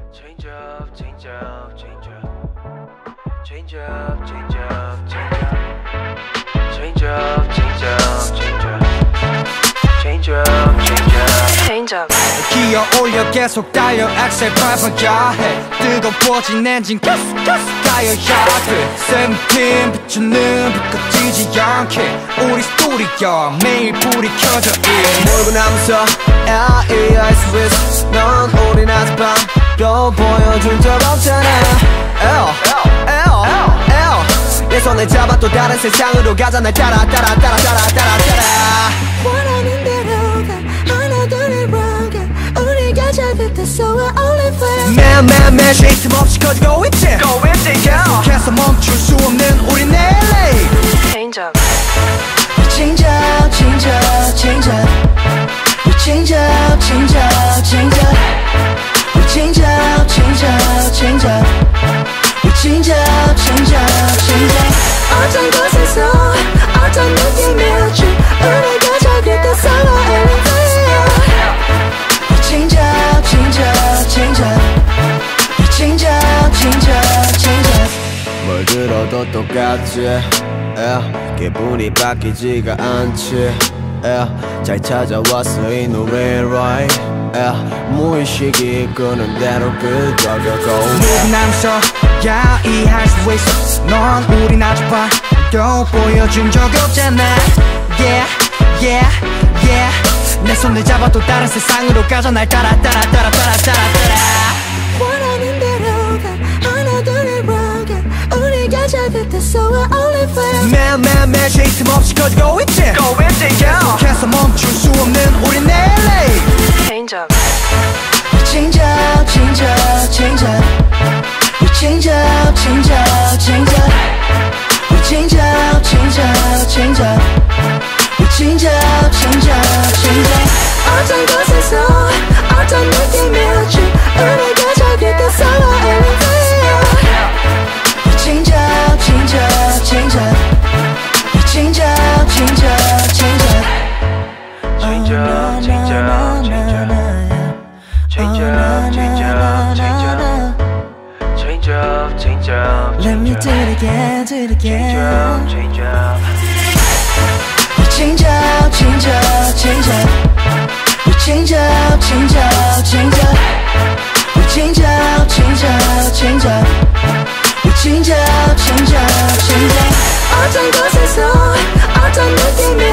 Change up, change up, change up. Change up, change up, change up. Change up, change up, change up. Change up, change up, change up. 기어 올려 계속 달려 엑셀 밟아야 해. 뜨거워진 엔진 가스 가여야 돼. 세븐틴 비추는 불 꺼지지 않게 우리 스토리야 매일 불이 켜져 몰고 나면서 L.E. 할 수 있어. 넌 우린 아직 밤도 보여준 적 없잖아. 내 손을 잡아 또 다른 세상으로 가자. 날 따라 원하는 대로 가 하나 둘을 roga 우리가 잘 됐어 we're only friends 매일 쉴 틈 없이 커지고 있지 계속해서 멈출 수 없는 우린 LA. Change up. Change up, change up, change up. We change up, change up, change up. We change up, change up, change up. We change up, change up, change up. 어떤 곳에서 어떤 느낌일지 우리가 잘 됐어 we're only friends. We change up, change up, change up. We change up, change up, change up. 뭘 들어도 똑같지 기분이 바뀌지가 않지 잘 찾아왔어 이 노래 right 무의식이 이끄는 대로 끄덕여도 누구 남서 야 이해할 수 있어. 넌 우린 아직 봐도 보여준 적 없잖아. Yeah 내 손을 잡아 또 다른 세상으로 가자. 날 따라 원하는 대로 가 하나 둘을 roga 우리가 잘 됐어 we're only friends. 매일 쉴 틈 없이 커지고 있지 계속해서 멈출 수 없는 우린 LA. Change up. We change up, change up, change up. We change up, change up, change up. We change up, change up, change up. We change up, change up, change up. 어떤 곳에서 어떤 느낌일지 우리가 잘 됐어 we're only friends. We change up, change up, change up. We change up, change up, change up. Change up, change up, change up. Change up, change up, change up. Change up, change up, Let me change do up. it again, do it Change again. up, change up. We change up, change up, change up. We change up, change up, change up. We change up, change up, change up. We change up, change up, change up. 어떤 곳에서 어떤 느낌이